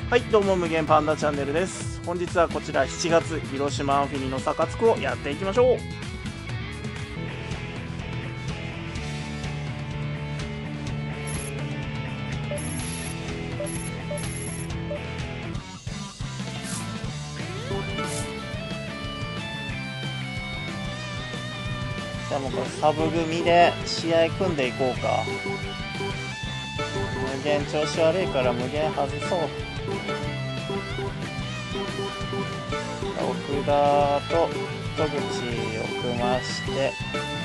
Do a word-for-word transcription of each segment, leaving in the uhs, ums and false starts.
はい、どうも無限パンダチャンネルです。本日はこちらしちがつ広島アンフィニのサカツクをやっていきましょう。じゃあもうこれサブ組で試合組んでいこうか。無限調子悪いから無限外そう。奥田と戸口を組まして、で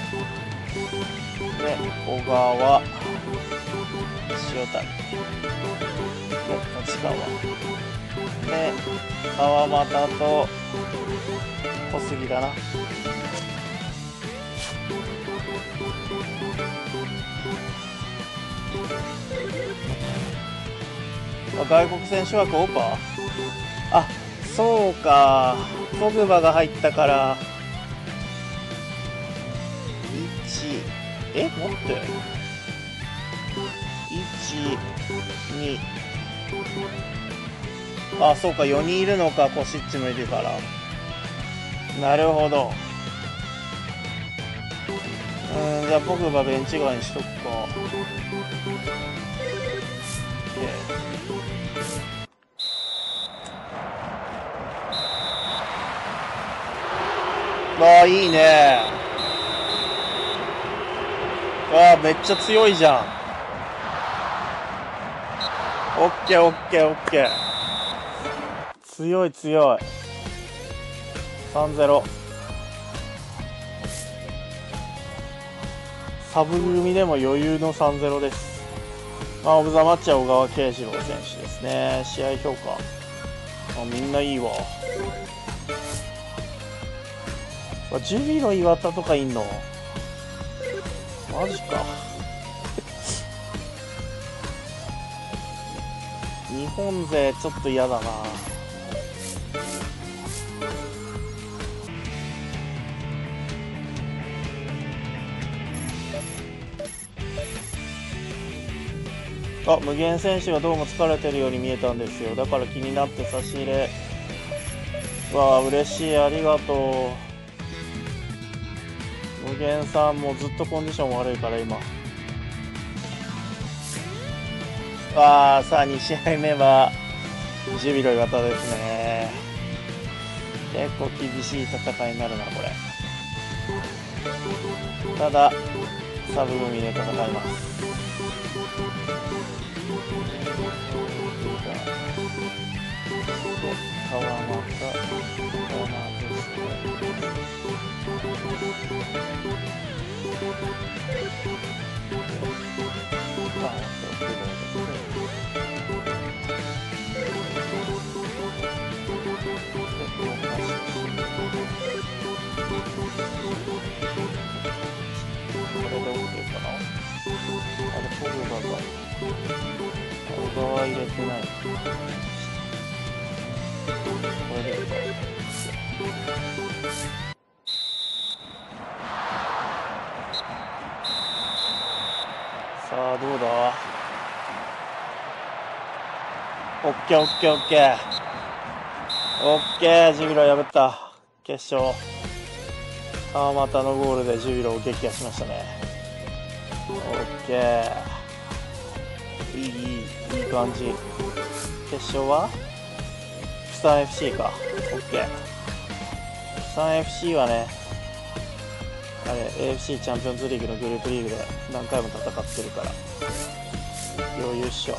小川、塩谷で立川で川又と小杉だな。外国選手枠オーパー、あ、そうか、ポグバが入ったからいち、え、待って、いち、に、あ、そうか、よにんいるのか、コシッチもいるから。なるほど。うん、じゃあポグバベンチ外にしとくか。ああ、いいね。ああ、めっちゃ強いじゃん。オッケーオッケーオッケー。強い強い。さんたいゼロ。サブ組でも余裕の さんたいゼロ です。まあ、オブザマッチは小川慶次郎選手ですね。試合評価。あ、みんないいわ。ジュビロ磐田とかいんのマジか。日本勢ちょっと嫌だな。あ、無限選手がどうも疲れてるように見えたんですよ。だから気になって差し入れ。わあ、嬉しい、ありがとう。無限さんもずっとコンディション悪いから今。わあ、さあに試合目はジュビロ磐田ですね。結構厳しい戦いになるなこれ。ただサブ組で戦います。川又、川又小川入れてない。これでいいか。さあどうだ。オッケーオッケーオッケーオッケー。ジュビロ破った決勝。川又のゴールでジュビロを撃破しましたね。オッケー、いいいいいい感じ。決勝はプサン エフシー か。オッケー。プサン エフシー はね、あれ エーエフシー チャンピオンズリーグのグループリーグで何回も戦ってるから余裕っしょ。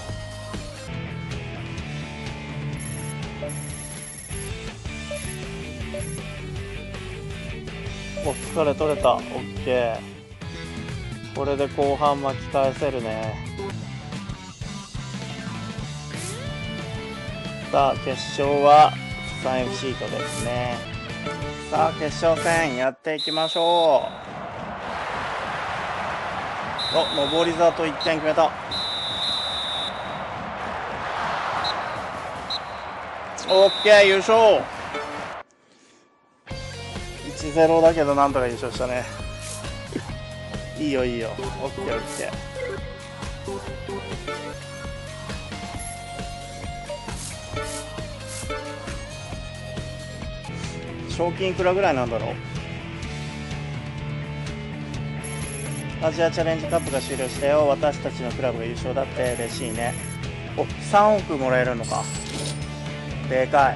お、疲れ取れた。オッケー。これで後半巻き返せるね。さあ決勝はプサン エフシー とですね。さあ決勝戦やっていきましょう。お、上り里いってん決めた。オッケー、優勝。いちたいゼロだけどなんとか優勝したね。いいよいいよ。オッケーオッケー。 賞金いくらぐらいなんだろう。アジアチャレンジカップが終了したよ。私たちのクラブが優勝だって嬉しいね。お、さんおくもらえるのか。でかい。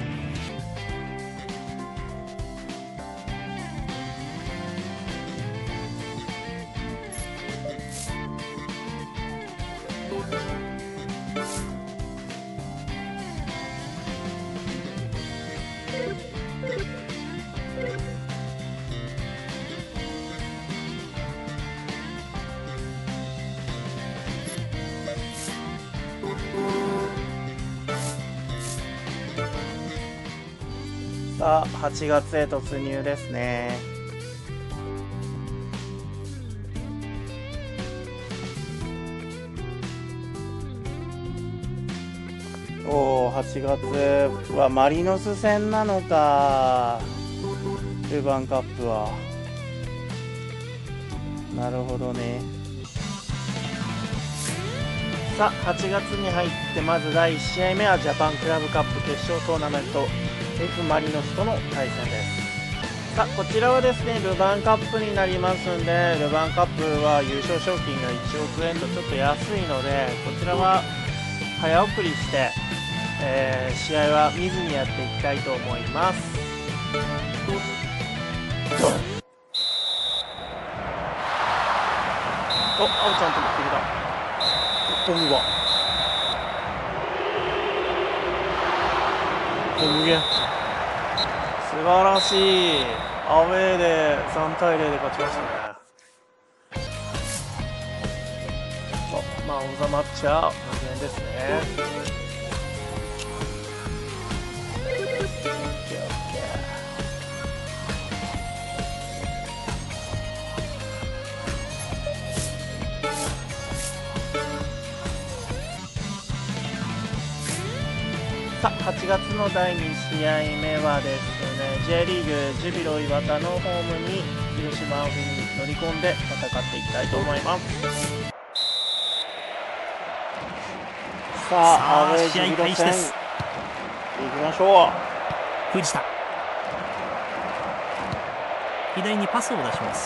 さあはちがつへ突入ですね。おお、はちがつはマリノス戦なのか、ルヴァンカップは。なるほどね。さあはちがつに入ってまずだいいち試合目はジャパンクラブカップ決勝トーナメント F マリノスとの対戦です。さあこちらはですねルヴァンカップになりますんで、ルヴァンカップは優勝賞金がいちおくえんとちょっと安いので、こちらは早送りして、えー、試合は見ずにやっていきたいと思います。お、青ちゃんとも来るだ。トムがトムゲン素晴らしい。アウェーでさんたいゼロで勝ちましたね。まあオンザマッチは無限ですね。さあはちがつのだいに試合目はですね J リーグジュビロ磐田のホームに広島をに乗り込んで戦っていきたいと思います。さあアウェージュビロ戦いきましょう。 藤田左にパスを出します。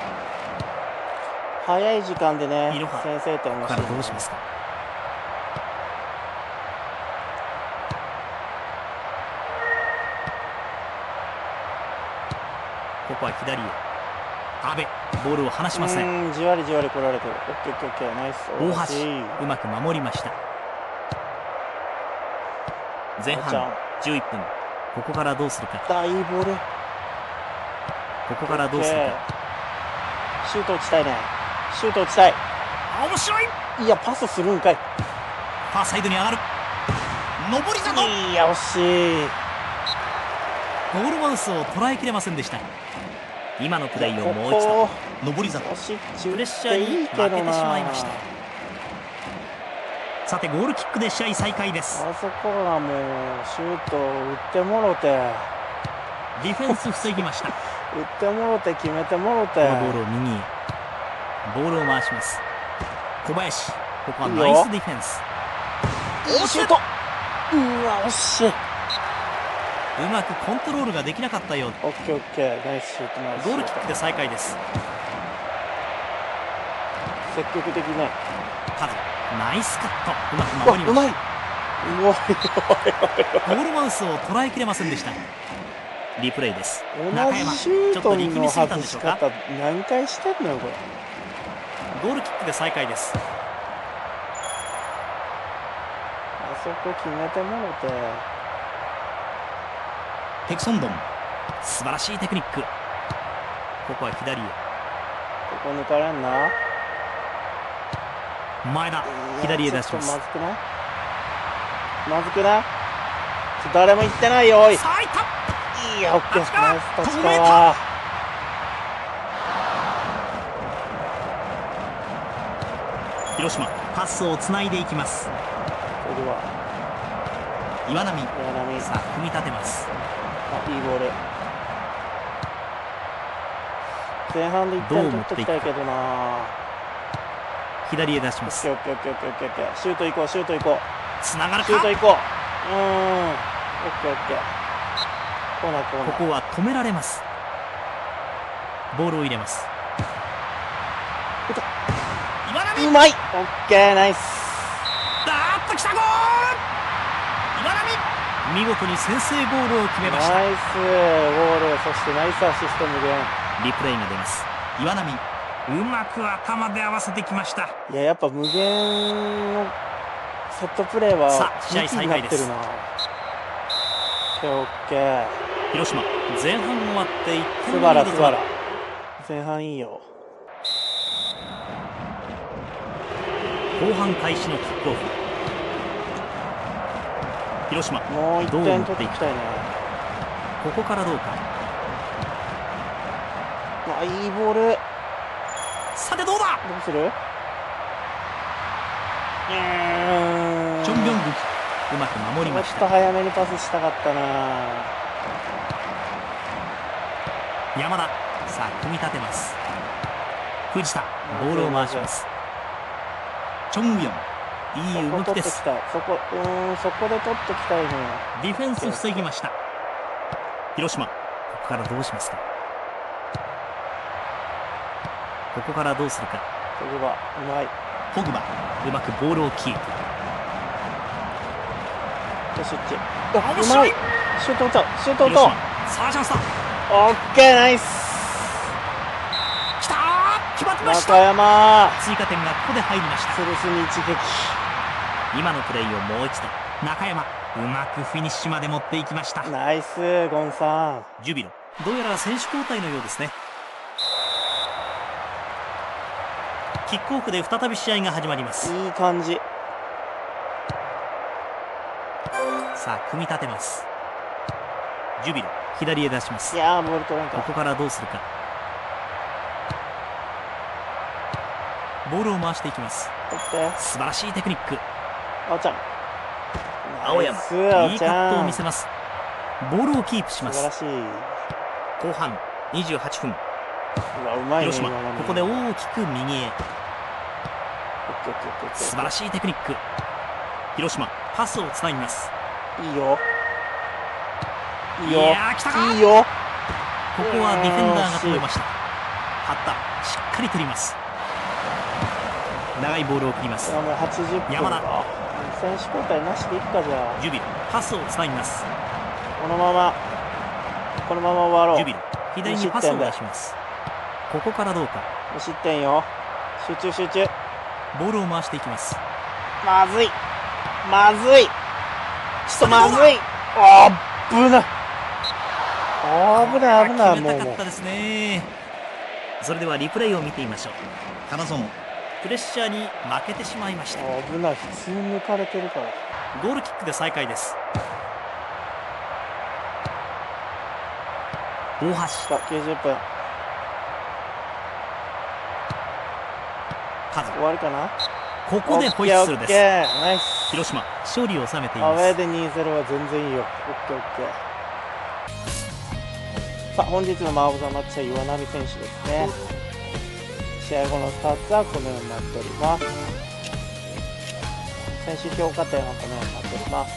早い時間でね先制点をからどうしますか。ここは左へ阿部ボールを離しません。 うんじわりじわり来られてる。オッケーオッケーオッケーナイス。 大橋うまく守りました。前半じゅういっぷん、ここからどうするか。 大ボールここからどうするか。 シュート打ちたいね。シュート打ちたい。 面白い。 いやパスするんかい。ファーサイドに上がる上り里。 いや惜しい。 ゴールマウスを捉えきれませんでした。今のプレーをもう一度上り里。プレッシャーに負けてしまいました。さてゴールキックで試合再開です。 あそこはもうシュート打ってもろてディフェンス防ぎました。 打ってもろて決めてもろて、 このボールを右へボールを回します。小林ここはナイスディフェンス。 いいシュート。うわ惜しい。 うまくコントロールができなかったよう。 オッケーオッケーナイスシュートナイスシュート。 ゴールキックで再開です。 積極的ね。 カズナイスカットうまく守りました。 うまい。 ゴールマウスを捉えきれませんでした。リプレイです。 同じシュートの外し方何回してんのよこれ。 ゴールキックで再開です。 あそこ決めてもろて。 テクソンドン素晴らしいテクニック。ここは左へ。 ここ抜かれんな。 前田左へ出します。 まずくないまずくない。誰も言ってないよおい。いやオッケーナイス立川。 広島パスをつないでいきます。 それでは岩波岩波さあ組み立てます。 あいいボール。前半でいってん取ってきたいけどな。 左へ出します。 オッケーオッケーオッケーオッケーオッケーシュート行こうシュート行こう。 つながるか。 シュート行こう。うーんオッケーオッケー。 コーナーコーナー。 ここは止められます。ボールを入れます。岩波、 うまい。オッケー、ナイス。 だーっときたゴール。岩波、見事に先制ゴールを決めました。 ナイスゴール、そしてナイスアシスト無限。 リプレイが出ます。岩波、うまく頭で合わせてきました。 いや、やっぱ無限のセットプレーはさあ試合再開です。 オッケーオッケー。 広島、前半終わっていってんすばらすばら。前半いいよ。 後半開始のキックオフ。広島、 もういってん取っていきたいね。 ここからどうか。 あ、いいボール。 さてどうだ。 どうする？うーん。 チョンビョングキ、うまく守りました。 ちょっと早めにパスしたかったな。 山田、さあ組み立てます。藤田、ボールを回します。チョンビョン、いい動きです。 そこ、うーん、そこで取ってきたいのよ。 ディフェンス防ぎました。広島、ここからどうしますか。ここからどうするか。 ポグバ、うまい。 ポグバ、うまくボールをキープ。 シュッチ。うまい。シュート打った。シュート打った。 さあチャンスだ。 オッケー、ナイス。 きたー、決まってました。 中山。 追加点がここで入りました。 スルスに一撃。 今のプレーをもう一度。中山、うまくフィニッシュまで持っていきました。 ナイス、ゴンさん。 ジュビロ、どうやら選手交代のようですね。キックオフで再び試合が始まります。 いい感じ。 さあ組み立てます。ジュビロ、左へ出します。 いやー、ボール取らんか。 ここからどうするか。ボールを回していきます。素晴らしいテクニック。 青ちゃん、 青山、いいカットを見せます。ボールをキープします。 素晴らしい。 後半にじゅうはっぷん。 うわ、うまいね。 広島、ここで大きく右へ。素晴らしいテクニック。広島、パスをつなぎます。 いいよ。いいよ。 いやー、来たか。 いいよ。 ここはディフェンダーが止めました。張った、しっかり取ります。長いボールを送ります。 もうはちじゅっぷん。 山田、 選手交代なしでいくか。じゃあジュビロ、パスをつなぎます。 このままこのまま終わろう。 ジュビロ、左にパスを出します。ここからどうか。 無失点よ。集中集中。 ボールを回していきます。 まずいまずい、ちょっとまずい。あー、危ない危ない危ない。もう決めたかったですね。それではリプレイを見てみましょう。花園、プレッシャーに負けてしまいました。 危ない、普通に抜かれてるから。 ゴールキックで再開です。大橋、 きゅうじゅっぷん。終わりかな。 ここでホイッスルです。 ナイス。 広島、勝利を収めています。 アウェーで にたいゼロ は全然いいよ。オッケーオッケー。さあ、本日のマン・オブ・ザ・マッチは岩波選手ですね。試合後のスタッツはこのようになっております。選手評価点はこのようになっております。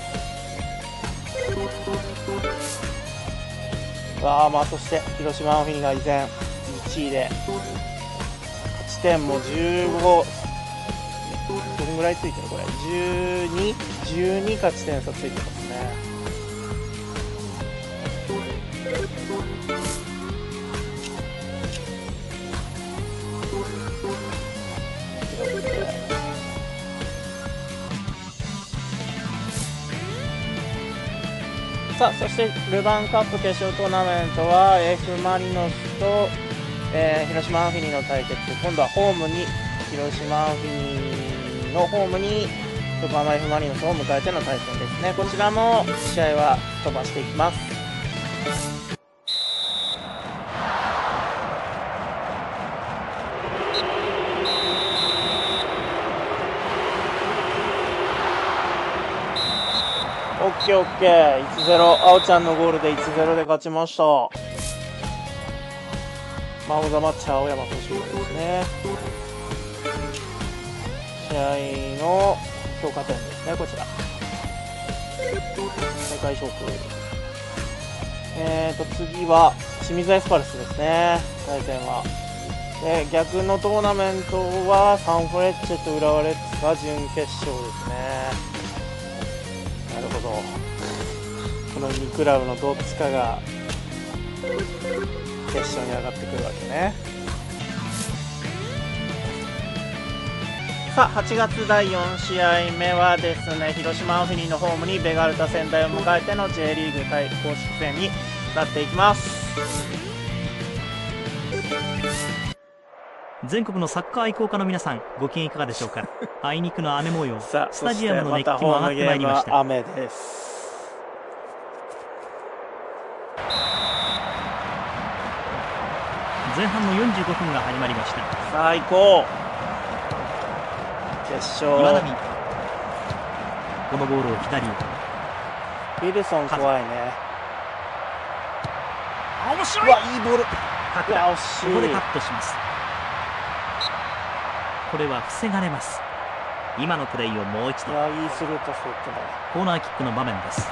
わあ、まあそして広島アンフィニが依然いちいで勝ち点もじゅうご、どんぐらいついてるこれ、じゅうに、じゅうに勝ち点差ついてますね。さあ、そしてルヴァンカップ決勝トーナメントは F ・マリノスと、えー、広島アンフィニの対決。今度はホームに広島アンフィニのホームに横浜 F ・マリノスを迎えての対戦ですね。こちらも試合は飛ばしていきます。オッケーオッケー、いちたいゼロ、青ちゃんのゴールでいちたいゼロで勝ちました。マン・オブ・ザ・マッチは青山投手ですね。試合の評価点ですね、こちら。大会賞金えーと次は清水エスパルスですね、対戦は。で逆のトーナメントはサンフレッチェと浦和レッズが準決勝ですね。なるほど、このにクラブのどっちかが決勝に上がってくるわけね。さあはちがつだいよん試合目はですね、広島アフィニのホームにベガルタ仙台を迎えての J リーグ対公式戦になっていきます。 全国のサッカー愛好家の皆さん、ご機嫌いかがでしょうか。あいにくの雨模様、 さあスタジアムの熱そして気も上がってまいりました。 またホームゲームは雨です。 前半のよんじゅうごふんが始まりました。 さあ行こう、決勝。 岩波、このボールを左へ。 ウィルソン怖いね。 面白い。 うわいいボール。 角田、 うわ惜しい。 ここでカットします。これは防がれます。今のプレーをもう一度。 いやいいスルーパス打ってコーナーキックの場面です。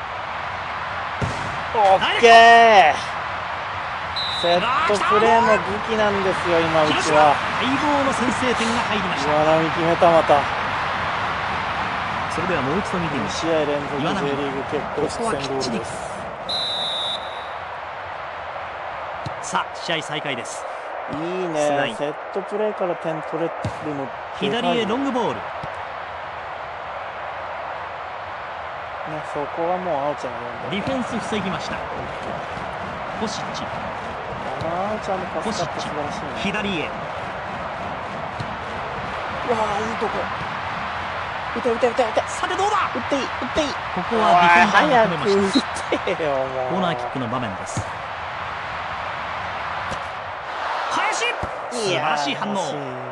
た。オッケー。セットプレーの武器なんですよ今うちは。 待望の先制点が入りました。 岩波決めたまた。 それではもう一度見てみにます。 試合連続 J リーグ決ここは勝戦ゴきっちりールです。 さあ試合再開です。 いいスねライ、 セットプレーから点取れるの左へロングボール。 ね、そこはもう青ちゃんが読んでる。 ディフェンス防ぎました。コシッチ、 あの青ちゃんのパスカット素晴らしいね。 左へ。 うわーいいとこ。打て打て打て打て。 さてどうだ。 打っていい打っていい。 ここはディフェンダーが止めました。 早く打てよもう。 コーナーキックの場面です。林、素晴らしい反応。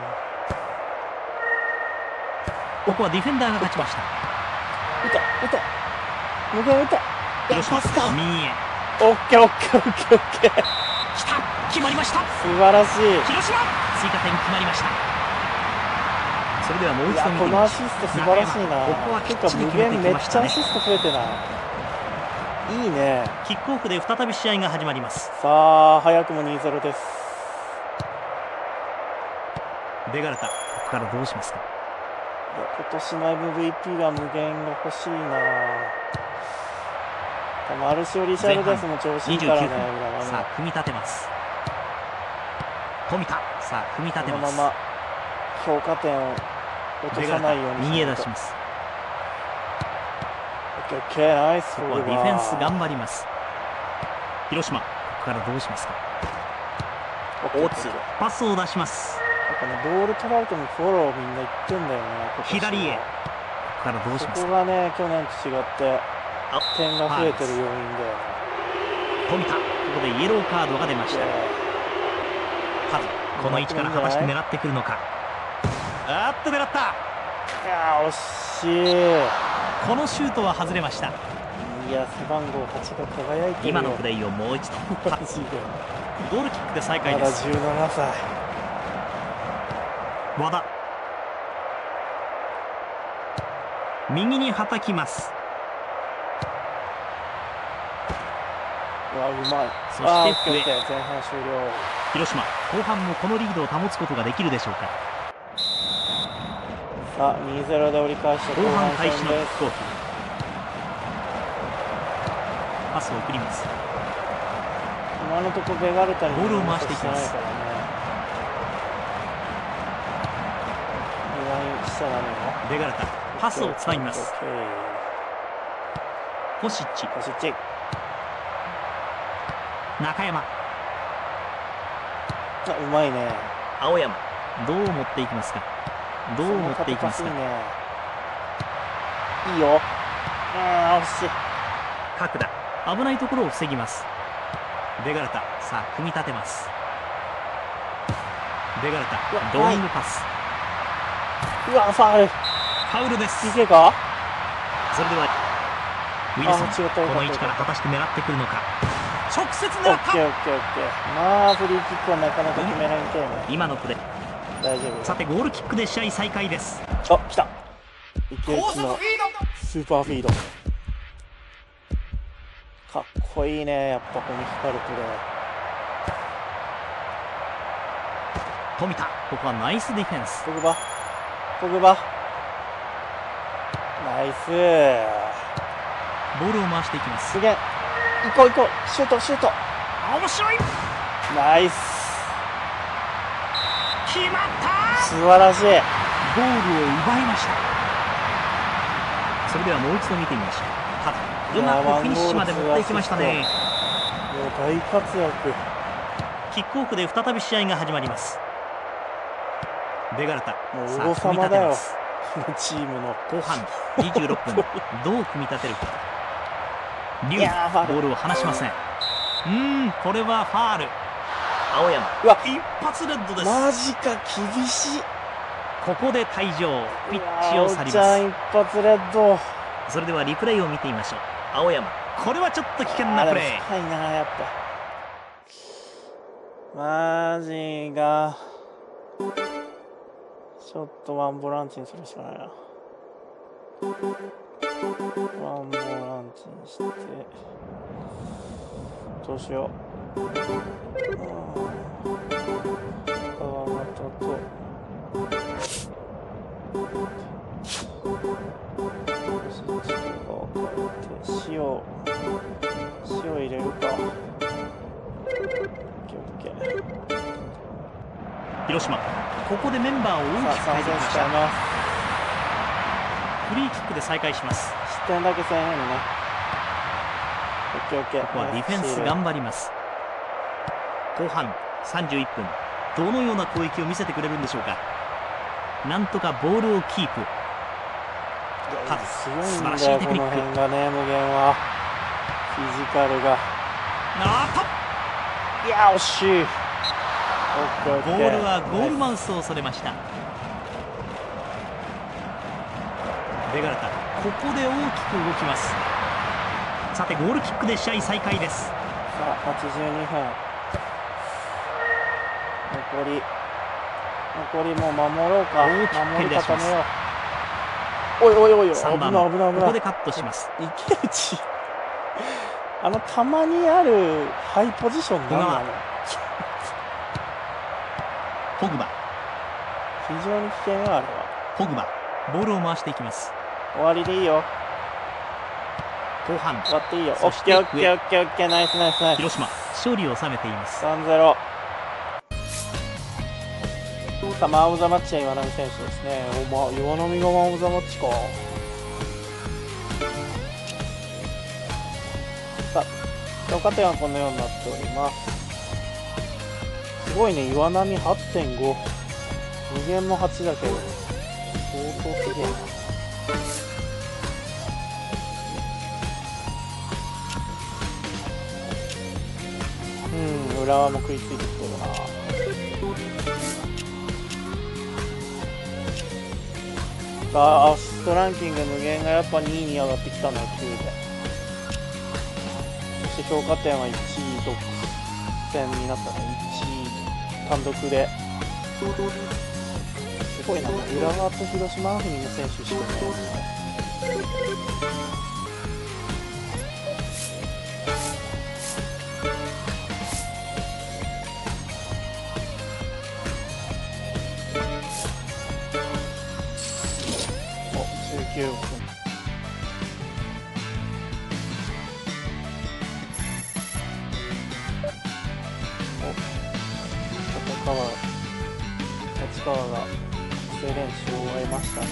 ここはディフェンダーが勝ちました。 打て打て。無限打て。 広島パスか。 右へ。 オッケーオッケーオッケーオッケー。 来た、決まりました。 素晴らしい。 広島、追加点決まりました。それではもういや一度見てこみましょう。 のアシスト素晴らしいな。 ここはきってか無ちり決めて限めっちゃアきましたね。 シスト増えてない。いいね。 キックオフで再び試合が始まります。 さあ早くも にたいゼロ です。 ベガルタ、ここからどうしますか。 いや今年の エムブイピー は無限が欲しいな。マルシオ・リシャルデスも調子いいからね。 にじゅうきゅうふん、さあ組み立てます。富田、さあ組み立てます。 このまま評価点を落とさないように。 右へ出します。 オッケーオッケーナイス。 ここはディフェンス頑張ります。広島、ここからどうしますか。 大津パスを出します。 なんかねボール取られてもフォローみんな言ってんだよね。 左へ。ここからどうしますか。 そこがね去年と違って点が増えてる要因だよね。 富田、ここでイエローカードが出ました。カズ、この位置から果たして狙ってくるのか。あっと狙った。 いや惜しい。 このシュートは外れました。 いや背番号はちが輝いてるよ。 今のプレーをもう一度。 マジでゴールキックで再開まだです。 じゅうななさい。 和田、右にはたきます。 うわうまい。 そあーして上。 オッケーオッケー前半終了。 広島、後半もこのリードを保つことができるでしょうか。 さあにたいゼロで折り返した後後半半開始のキ戦です。 ックオフ。パスを送ります。 今のところベガルタにボールを回していきますしてないからね。意外にしちゃダメよ。 ベガルタ、パスをつなぎます。 オッケーコシッチ、 コシッチ。 中山、 あうまいね。 青山、どう持っていきますか。どう持っていきますか。 その縦パスいいね。いいよ。うん惜しい。 角田、危ないところを防ぎます。ベガルタ、さあ組み立てます。ベガルタ、ローイングパス。 うわファール。 ファウルです。 ピーケー か。 それではウィルソン、 あ違ったこの位置から果たして狙ってくるのか。直接オ狙ったッケーオッケーオッケー。まあフリーキックはなかなか決めないけどね。 今のプレー。 大丈夫。 さてゴールキックで試合再開です。 あ来た。池内のスーパーフィード。 かっこいいね、やっぱこの光るプレ富田、ここはナイスディフェンス。 ー。ポグバポグバナイス。 ボールを回していきます。 すげえ、行こう行こう、シュートシュート。 面白い。 ナイス、 決まった。 素晴らしい。 ゴールを奪いました。それではもう一度見てみましょう。ただうまくフィニッシュまで持っていきましたね。 もう大活躍。 キックオフで再び試合が始まります。ベガルタ、 もうさあ王様だよ、 組み立てます。 チームの後半にじゅうろっぷん、どう組み立てるか。リュウ、 いやーファウルボールを離しません。うーん、これはファール。青山、 うわ一発レッドです。 マジか、厳しい。 ここで退場、ピッチうわを去りおっちゃんま一発レッド。 す。それではリプレイを見てみましょう。青山、これはちょっと危険なプレー。 深いな、やっぱマジがちょっとワンボランチにするしかないな。ワンボランチにしてどうしよう。川又と塩塩入れるか。 広島、ここでメンバーを大きく変えてきました。フリーキックで再開します。 失点だけせんようにね。オッケーオッケー。 ここはディフェンス頑張ります。後半さんじゅういっぷん、どのような攻撃を見せてくれるんでしょうか。なんとかボールをキープ。ただ素晴らしいテクニック。 この辺がね、無限はフィジカルが。 あーっと、 いや惜しい。 ボールはゴールマウスをそれました。ベガルタ、ここで大きく動きます。さてゴールキックで試合再開です。 さあはちじゅうにふん、残り残りもう守ろうか。 大きく蹴り出します。 守り固めよう。おいおいおい、危さんばん、 ない危ない危ない。 ここでカットします。 池内あのたまにあるハイポジションなんなの。 ポグバ、 非常に危険よあれは。 ポグバ、ボールを回していきます。 終わりでいいよ。 後半終わっていいよ。オそしてッケーオッケーオッケーオッケー、ナイスナイスナイス。 広島、勝利を収めています。 さんたいゼロ。さあマン・オブ・ザ・マッチは岩波選手ですね。お、ま、岩波がマン・オブ・ザ・マッチか。さあ評価点はこのようになっております。すごいね、岩波 はってんご、無限もはちだけど相当すげえな。うん、浦和も食いついてきてるな。さあアシストランキング無限がやっぱにいに上がってきたのよ、きゅうで。そして評価点はいちい独占になったの、いちい単独で。すごいな、浦和と広島の国の選手しかいないですね。お、じゅうきゅうふん。立川立川が育成練習を終えましたね。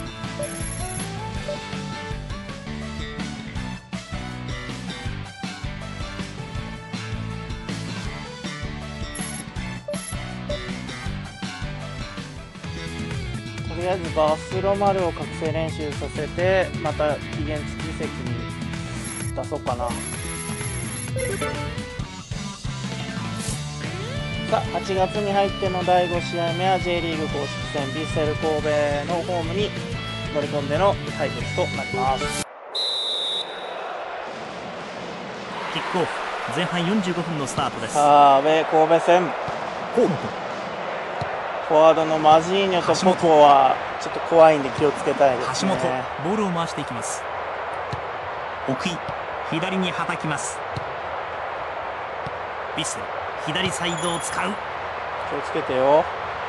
とりあえずバスロマルを覚醒練習させて、また期限付き移籍に出そうかな。さあはちがつに入ってのだいご試合目は J リーグ公式戦ヴィッセル神戸のホームに乗り込んでの対決となります。 キックオフ前半よんじゅうごふんのスタートです。 さあアウェー神戸戦、 河本、 フォワードのマジーニョとポポはちょっと怖いんで気をつけたいですね。 橋本、ボールを回していきます。奥井、 左にはたきます。ヴィッセル左サイドを使う。 気をつけてよ。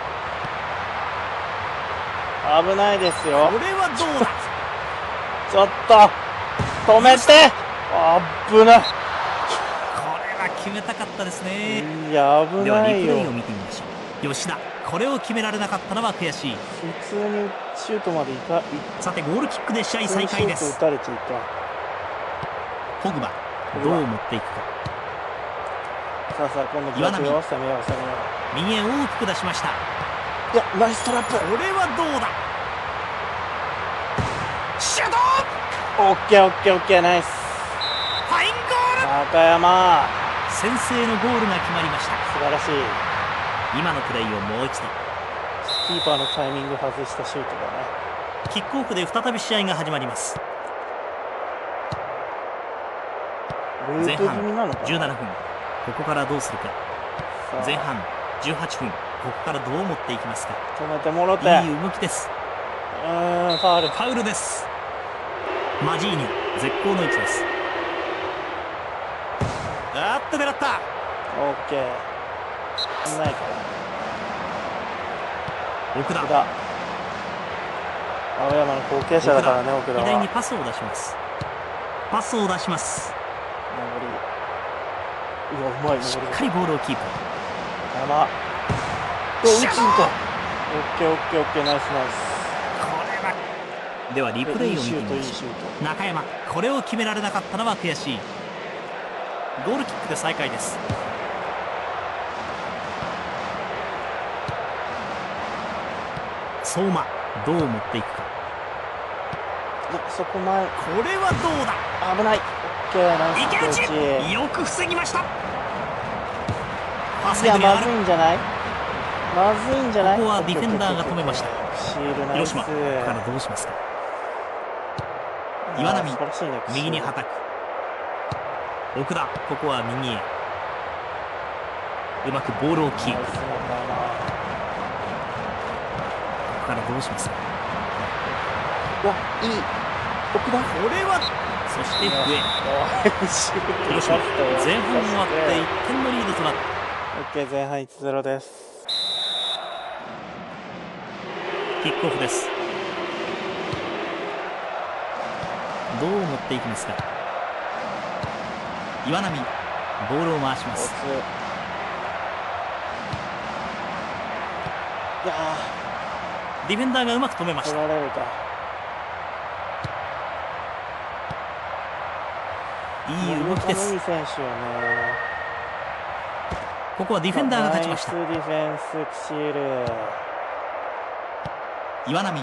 危ないですよ。 これはどうだ。 ちょっと止めて。危ない。 これは決めたかったですね。 いや危ではないよ。 リプレイを見てみましょう。吉田、これを決められなかったのは悔しい。 普通にシュートまでいかいさてゴールキックで試合再開でシューす。 ト打たれていた。 ポグバどう持っていくか。 さあさあ今度逆よ。攻めよう攻めよう。 右へ大きく出しました。 いやナイストラップ。 これはどうだ。シュート。 オッケーオッケーオッケーナイス。 ファインゴール。 高山先制のゴールが決まりました。 素晴らしい。 今のプレーをもう一度。 キーパーのタイミング外したシュートだね。 キックオフで再び試合が始まります。前半じゅうななふん、ここからどうするか。前半じゅうはっぷん、ここからどう持っていきますか。 止めてもろて。 いい動きです。 うーんファウル。 ファウルです。マジーニョ絶好の位置です。あっと狙った。 オッケー。ないから。 奥田。 奥田。青山の後継者だからね、奥田は。 左にパスを出します。パスを出します。 うわ、うまい。 しっかりボールをキープ。 山。うわ、打つんか。オッケーオッケーオッケー、ナイスナイス。 これは。ではリプレイを見てみましょう。中山、これを決められなかったのは悔しい。ゴールキックで再開です。相馬、どう持っていくか。 そこ前。 これはどうだ。 危ない。オッケー、ナイス。 池内、よく防ぎました。 いや、まずいんじゃない。まずいんじゃない。 ここはディフェンダーが止めました。 シールナイス。 広島、ここからどうしますか。岩波、右にはたく。奥田、ここは右へ。うまくボールをキープ。ここからどうしますか。 わ、いい。奥田、 これは。そして笛。広島、前半終わっていってんのリードとなった。 オッケー、前半いちたいゼロです。 キックオフです。どう持っていきますか。岩波、ボールを回します。 いやディフェンダーがうまく止めました。 取られるか。 いい動きです。 いい選手よね。 ここはディフェンダーが勝ちました。 ナイスディフェンス、シール。 岩波、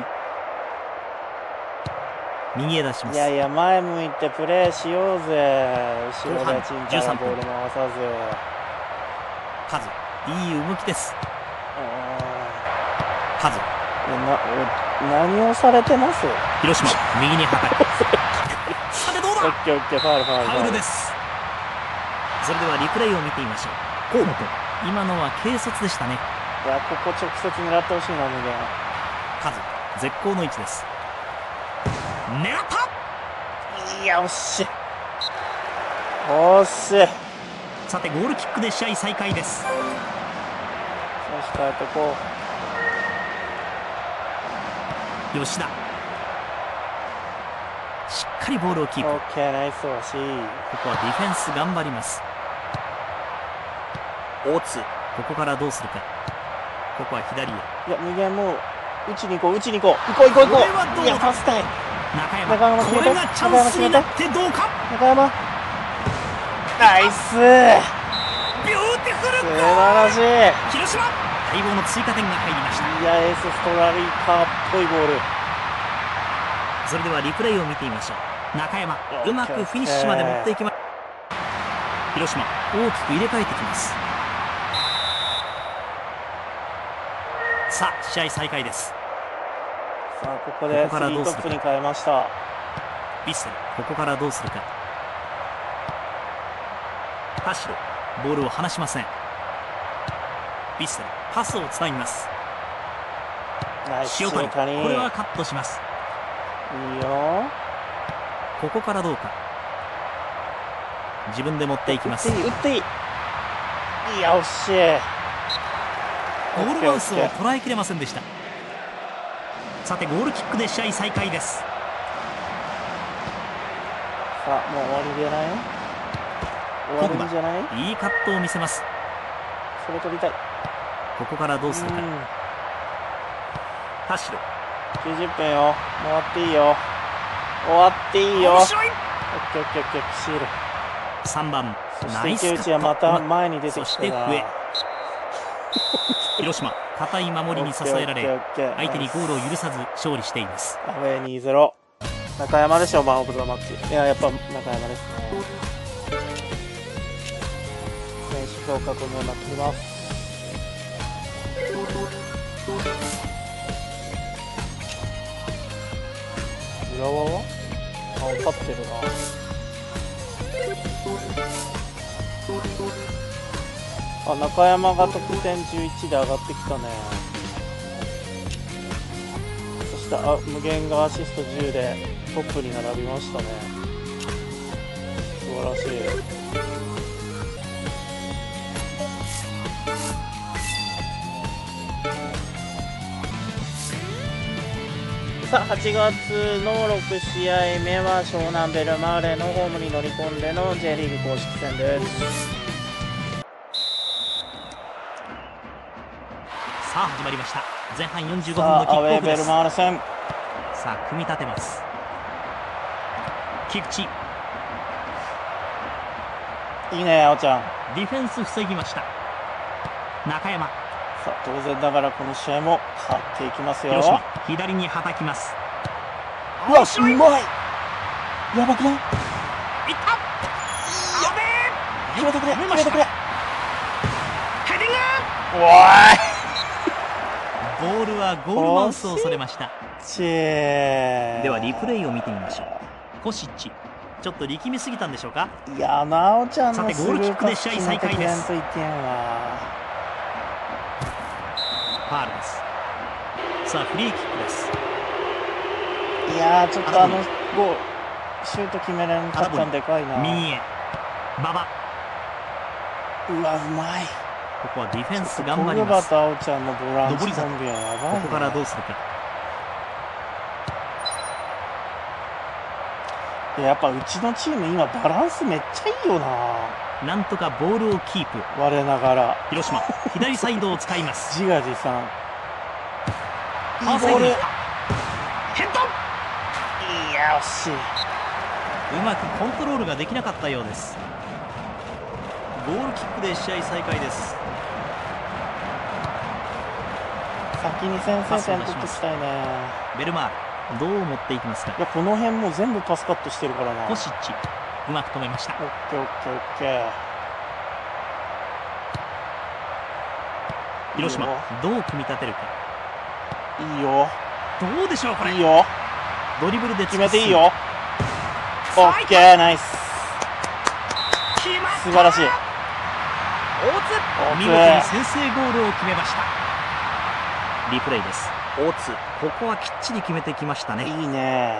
右へ出します。 いやいや、前向いてプレーしようぜ。後ろでチンタラボール回さず。 カズ、いい動きです。カズ、 な何をされてます。 広島、右にはたく。さてどうだ。 オッケーオッケー、ファウルファウル。 ファウルです。それではリプレイを見てみましょう。河本、今のは軽率でしたね。 いや、ここ直接狙ってほしいな、無限。 カズ、絶好の位置です。狙った。 いや、惜しい。惜しい。 さてゴールキックで試合再開です。 差し替えてこう。吉田、しっかりボールをキープ。 オッケー、ナイス。惜しい。 ここはディフェンス頑張ります。大津、ここからどうするか。ここは左へ。 いや、無限もう打ちに行こう、打ちに行こう、行こう行こう行こう。いや、パスタイム。 中山、 中山決めて。 これがチャンスになってどうか。 中山、ナイス。 ビューティフル素晴らしい。 広島、待望の追加点が入りました。 いや、エースストラリカーっぽいゴール。 それではリプレイを見てみましょう。中山、うまくフィニッシュまで持っていきます。広島、大きく入れ替えてきます。さあ試合再開です。 さあここでスリートップに変えました。 ヴィッセル、ここからどうするか。田代、ボールを離しません。ヴィッセル、パスをつなぎます。塩谷、これはカットします。 いいよ。 ここからどうか。 自分で持っていきます。 打っていい打っていい。いや惜しい。 ゴールマウスを捉えきれませんでした。さてゴールキックで試合再開です。 さあもう終わりじゃない？終わりじゃない？ いいカットを見せます。 それ取りたい。 ここからどうするか。田代。 きゅうじゅっぷんよ。もう終わっていいよ。終わっていいよ。オッケーオッケーオッケーオッケー。シール。 さんばんナイスカット。 池内はまた前に出てきたな。 そして笛。広島堅い守りに支えられ相手にゴールを許さず勝利しています。 アウェー にたいゼロ。 中山でしょマンオブザマッチ。いややっぱ中山ですね。選手評価このようになっています。浦和はあ勝ってるな。あ中山が得点じゅういちで上がってきたね。そしてあ無限がアシストじゅうでトップに並びましたね。素晴らしい。さあはちがつのろくしあいめは湘南ベルマーレのホームに乗り込んでの J リーグ公式戦です。 さあ始まりました。前半よんじゅうごふんのキックオフです。 アウェーベルマーレ戦。 さあ組み立てます。菊池いいねあおちゃん。 ディフェンス防ぎました。中山。 さあ当然ながらこの試合も勝っていきますよ。 広島左にはたきます。 うわうまい。やばくない？ いったやべえ。 決めてくれ決めてくれ。 ヘディング。 おいボールはゴールマウスをそれました。ではリプレイを見てみましょう。コシッチちょっと力みすぎたんでしょうか。 いやなおちゃんのさてゴールキックで試合再開です。 ファールです。さあフリーキックです。 いやーちょっとあのゴーシュート決めれんかったんでかいな。 右へ馬場。 うわうまい。 ここはディフェンス頑張ります。 小畑ちゃんのボランチコンビはやばいね。 ここからどうするか。 いややっぱうちのチーム今バランスめっちゃいいよな。 なんとかボールをキープ。 我ながら広島左サイドを使います。 自画自賛。 いいボール。ヘッド。いや惜しい。 うまくコントロールができなかったようです。ゴールキックで試合再開です。 先に先制点取ってきたいね。 ベルマールどう持っていきますか。 いやこの辺も全部パスカットしてるからな。 コシッチうまく止めました。 オッケーオッケーオッケー。 広島どう組み立てるか。 いいよ。 どうでしょうこれ。 いいよ。 ドリブルで決めていいよ。オッケーナイス。素晴らしい。 大津見事に先制ゴールを決めました。リプレイです。大津ここはきっちり決めてきましたね。 いいね。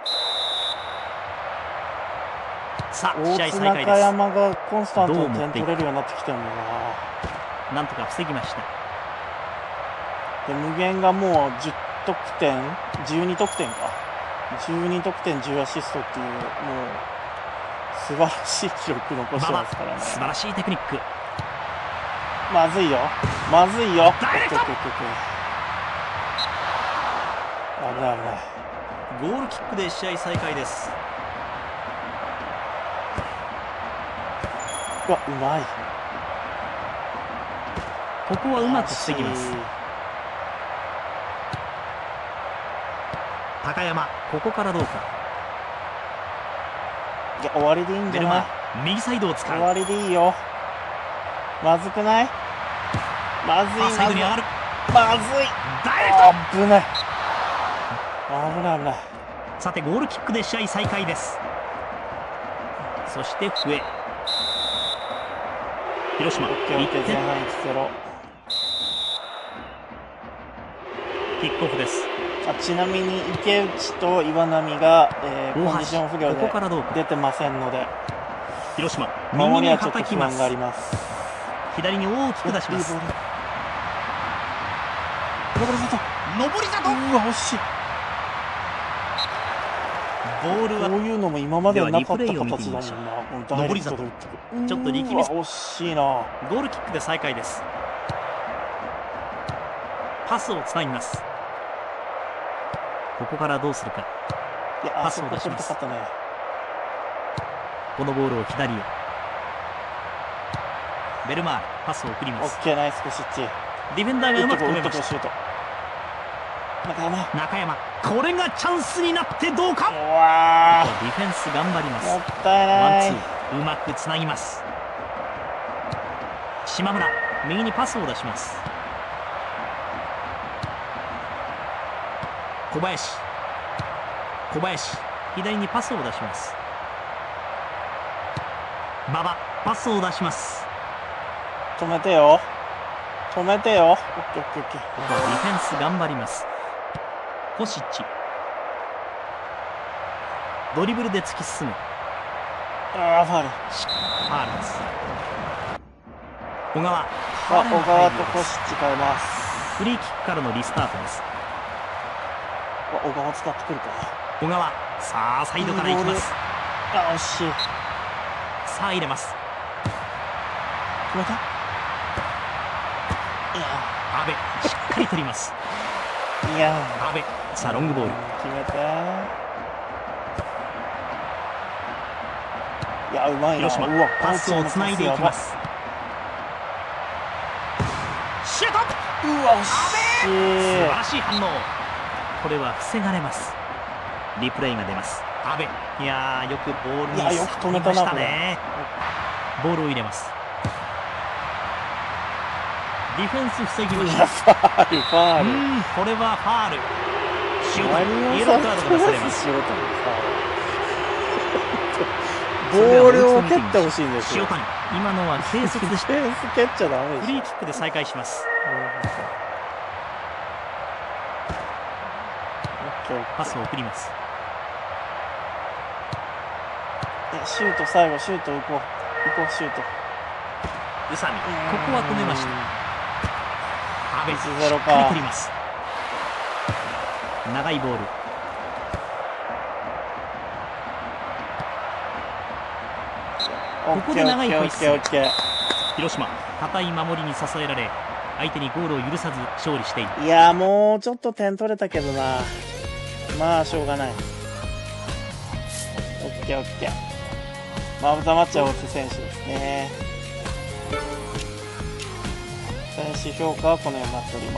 さあ試合再開です。 中山がコンスタントに点取れるようになってきてるんだな。 なんとか防ぎました。 で無限がもうじゅう得点じゅうに得点かじゅうに得点じゅうアシストっていうもう素晴らしい記録残してますからね。 素晴らしいテクニック。 まずいよまずいよ。 ダイレクト。 危ない危ない。 ゴールキックで試合再開です。 うわうまい。 ここはうまく防ぎます。高山ここからどうか。 いや終わりでいいんじゃない。 右サイドを使う。 終わりでいいよ。まずくない。まずいまずいまずい。危ない危ない危ない。 さてゴールキックで試合再開です。そして笛。広島いってん。 前半いちたいゼロ。 キックオフです。 あちなみに池内と岩波が、えー、コンディション不良で出てませんので広島、右に守りはちょっと叩きます不安があ。ります。 左に大きく出します。 いいボール。上り里。 上り里。 うわ惜しい。 ボールはこういうのも今まではなかったではリプレイを見て形だもんみましょうな。もうダイレクトで打ってくる。 ちょっと力みすうわ惜しいな。 ゴールキックで再開です。パスをつなぎます。ここからどうするか。 いや、 パあそこ取スを出しますりたかったね。 このボールを左へ。ベルマール、パスを送ります。 オッケー、ナイスコシッチ。 ディフェンダーがうま打っとこう、 く止めました。 打っとこう、シュート。中山。 中山、これがチャンスになってどうか。 うわディフェンス頑張ります。 ー、もったいワない。 ンツー、うまくつなぎます。島村、右にパスを出します。小林、小林、左にパスを出します。馬場、パスを出します。 止めてよ。止めてよ。オッケー、オッケー、オッケー。 ここはディフェンス頑張ります。コシッチ、ドリブルで突き進む。 ああ、ファウル。 ファールです。小川、 あ、小川とコシッチ変えます。 フリーキックからのリスタートです。 あ、小川使ってくるか。 小川、さあサイドから行きます。 あ、惜しい。 さあ入れます。 決めた。い阿部、しっかり取ります。 や、いや。 阿部、さあロングボール。 決めて。いや、うまいな。 広島、 うわ、 パスをつないでいきます。シュート。 うわ、惜し素い。 晴らしい反応。これは防がれます。リプレイが出ます。阿部、いやー、よくボールにいやよく止めたな触りましたね。ボールを入れます。ディフェンス防ぎましいや、 た。 ファール、ファール。 うーん、これはファール。塩谷、 何をイエローカードが出されます。 塩谷さボールを蹴ってほしいんですよ。 塩谷、今のは軽率でした。 フェンス蹴っちゃダメでしょ。 フリーキックで再開します。パスを送ります。 いや、シュート、最後、シュート、行こう。行こう、シュート。 宇佐美、ここは止めました。阿部、しいちゼロっかりか取ります。長いボール。ここで長いホイッスル。 オッケー、オッケー、オッケ広島、堅い守りに支えられ、相手にゴールを許さず勝利している。 ー。いや、もうちょっと点取れたけどな。まあ、しょうがない。オッケー、オッケー。まあ、オブザマッチは大津選手ですね。選手評価はこのようになっております。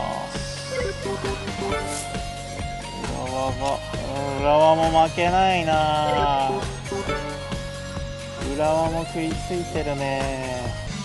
浦和が、浦和も負けないな。浦和も食いついてるね。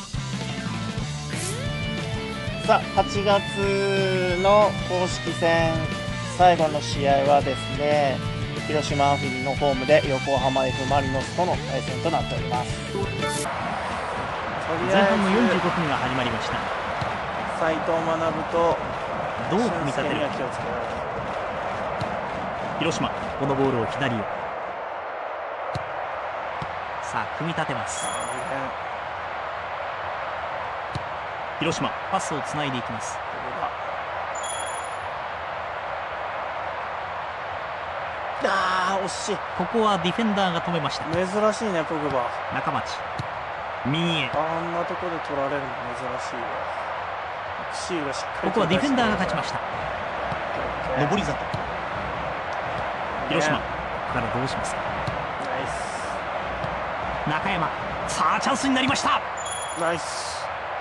さあ、はちがつの公式戦最後の試合はですね、広島アフィンのホームで横浜 F ・マリノスとの対戦となっております。とりあ前半のよんじゅえうごふんが始まりました。 ず斉藤学とどう組み立てるか。 俊介には気をつけられる。 広島、このボールを左へ。さあ組み立てます。広島、パスをつないでいきます。 あー、惜しい。 ここはディフェンダーが止めました。 珍しいね、ポグバ。 中町、右へ。 あんなとこで取られるの珍しいわ。シーがしっかり。 ここはディフェンダーが勝ちました。上り里。広島、ここからどうしますか。 ナイス。 中山、さあチャンスになりました。 ナイス。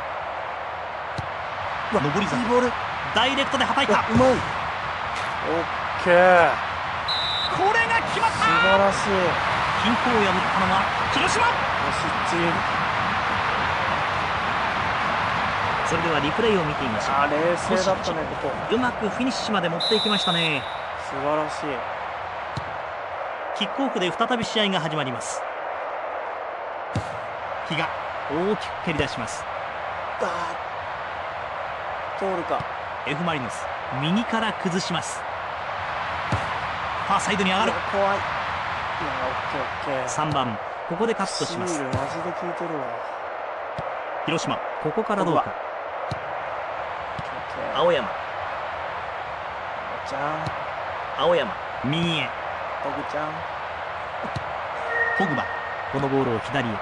上り里。 いいボール。 ダイレクトではたいた。 うまい。オッケー。 これが決まった。 素晴らしい。 均衡を破ったのは広島。 おしっち。 それではリプレイを見てみましょう。 あ、冷静だったね、ここ。 うまくフィニッシュまで持っていきましたね。 素晴らしい。 キックオフで再び試合が始まります。比嘉、大きく蹴り出します。 あー、通るか。 F マリノス、右から崩します。ファーサイドに上がる。 いや怖い。いや、オッケー、オッケー。 さんばんここでカットします。 シールマジで効いてるわ。 広島、ここからどうか。青山、 ちゃん、 青山、右へ。 ポグちゃん、 ポグバ、このボールを左へ。 いや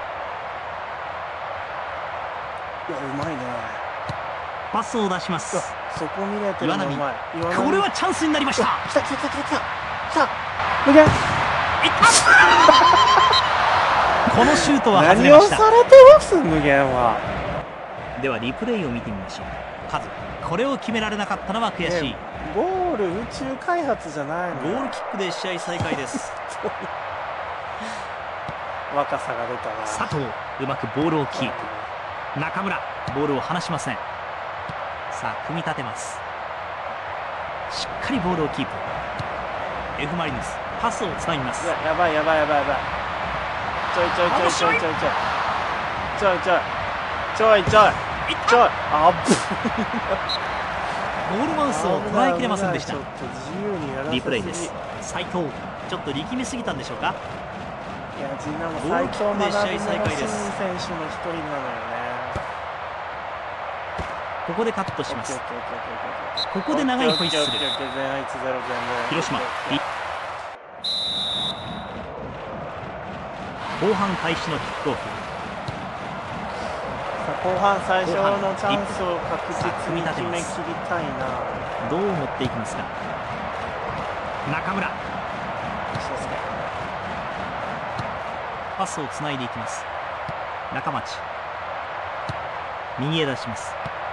うまいね。 パスを出します。 そこ見れてるのうまい。 これはチャンスになりました。 来た来た来た来た来た。来た。無限。 このシュートは外れ何をました。 されてます無限は。 ではリプレイを見てみましょう。カズ、これを決められなかったのは悔しい。 ゴール宇宙開発じゃないの。 ゴールキックで試合再開です。 若さが出たな。 佐藤、うまくボールをキープ。中村、ボールを離しません。さあ組み立てます。しっかりボールをキープ。 F マリノス、パスをつなぎます。 やばいやばいやばいやばい。ちょいちょいちょいちょいちょいちょいちょいちょいちょいちょいちょい。あっゴールマウスを捉えきれませんでした。 ちょっと自由にやらせすぎ。 リプレイです。斉藤、ちょっと力みすぎたんでしょうか。 いや陣内もゴールキックで試合再開です。 選手の一人なのよね。 ここでカットします。 オッケーオッケーオッケーオッケー。 ここで長いホイッスル。 オッケーオッケーオッケー。前半いちゼロ広島、後半開始のキックオフ。 後半最初のチャンスを確実に決めきりたいな。 どう持っていきますか。中村、パスをつないでいきます。中町、右へ出します。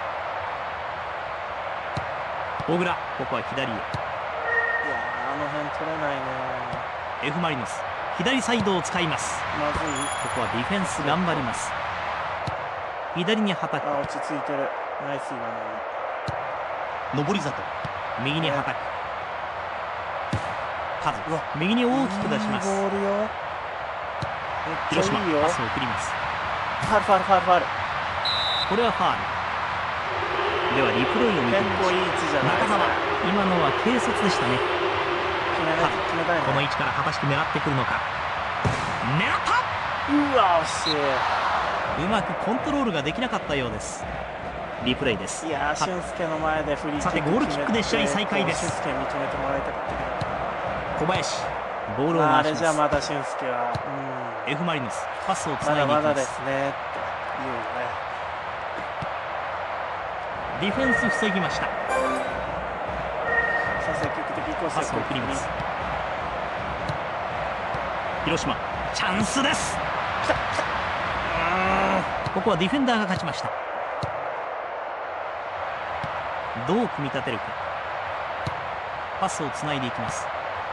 小倉、ここは左へ。 いやあの辺取れないね。 F マリノス、左サイドを使います。 まずい。 ここはディフェンス頑張ります。左にはたく。 あ、落ち着いてる。ナイス今の。 上り里、右にはたく。カズ、右に大きく出します。 いいボールよ。 広島、 いいよ。 パスを送ります。 ファウルファウルファウルファウル。 これはファール。ではリプレイを見てみましょう。 結構いい位置じゃない。 中澤、今のは軽率でしたね。 決めない決めたいね。 この位置から果たして狙ってくるのか。狙った。 うわ惜しい。 うまくコントロールができなかったようです。リプレイです。 いや俊介の前でフリーキックさてゴールキックで試合再開です。 俊介認めてもらいたかったけど。 小林、ボールをあ回します。 れじゃまだ俊介は、 うん、F マリノス、パスをつまないでいきます。 だまだですねって言うよね。 ディフェンス防ぎました。 さあ積極的にパスを送ります。広島、チャンスです。 来た来た。 ここはディフェンダーが勝ちました。どう組み立てるか。パスをつないでいきます。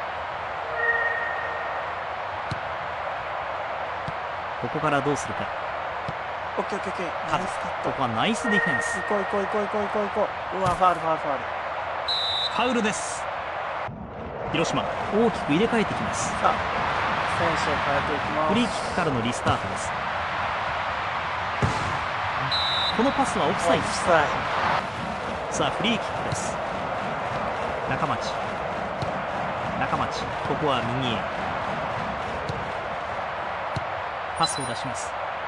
ここからどうするか。 オッケーオッケーオッケー。ナイスカット。 ここはナイスディフェンス。 行こう行こう行こう行こう行こう行こう。うわファウルファウルファウル。 ファウルです。広島、大きく入れ替えてきます。 さあ選手を変えていきます。 フリーキックからのリスタートです。このパスはオフサイド。さあフリーキックです。中町、中町、ここは右へ。パスを出します。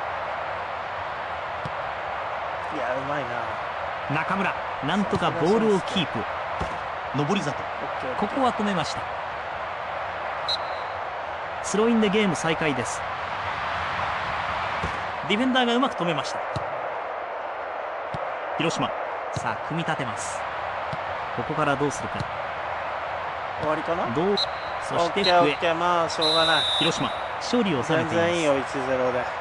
いやうまいな。 中村、なんとかボールをキープ。上り里、ここは止めました。スローインでゲーム再開です。ディフェンダーがうまく止めました。広島、さあ組み立てます。ここからどうするか。 終わりかな。 どう、そしてオッケーオ福江。 ッケー、まあしょうがない。 広島、勝利を収め全ています。 然いいよいちゼロで。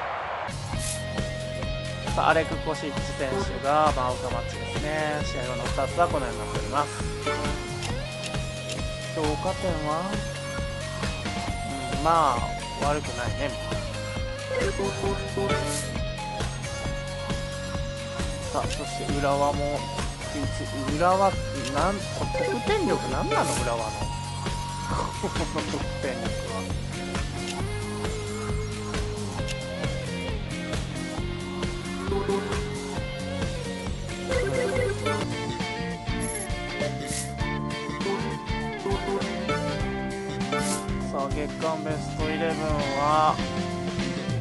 さあアレク・コシッチ選手がマウカマッチですね。試合後のスタッツはこのようになっております。評価点は、うん、まあ悪くないね。さあそして浦和も浦和なん得点力なんなの浦和のこの得点力は。さあ月間ベストイレブンは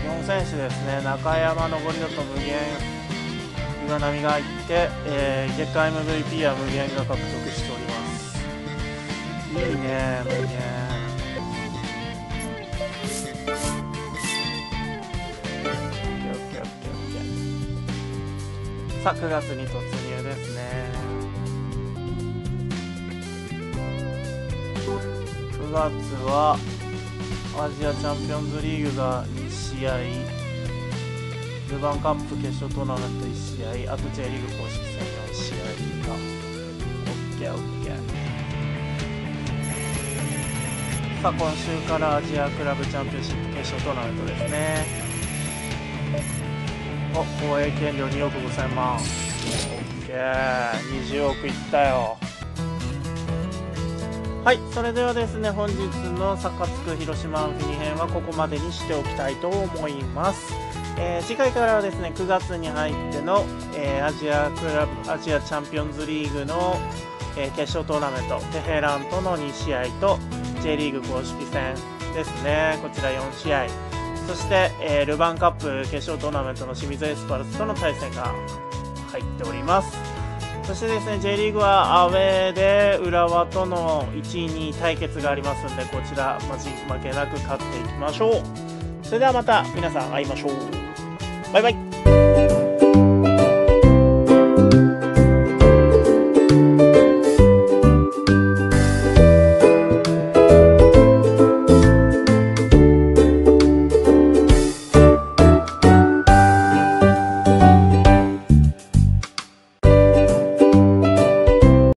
よん選手ですね。中山、登里と無限、岩波が入って、えー、月間 エムブイピー は無限が獲得しております。いいね、無限。さあくがつに突入ですね。くがつはアジアチャンピオンズリーグがに試合、ルヴァンカップ決勝トーナメントいち試合、あと J リーグ公式戦よん試合か。 オーケーオーケー。 さあ今週からアジアクラブチャンピオンシップ決勝トーナメントですね。お、放映権料におくごせんまん。オッケー、にじゅうおくいったよ。はい、それではですね、本日のサカツク広島アンフィニ編はここまでにしておきたいと思います。えー、次回からはですね、くがつに入っての、えー、アジアクラブアジアチャンピオンズリーグの、えー、決勝トーナメント、テヘランとのに試合と J リーグ公式戦ですね、こちらよん試合、そして、えー、ルヴァンカップ決勝トーナメントの清水エスパルスとの対戦が入っております。そしてですね、J リーグはアウェーで浦和とのいちいにい対決がありますので、こちら負けなく勝っていきましょう。それではまた皆さん会いましょう。バイバイ。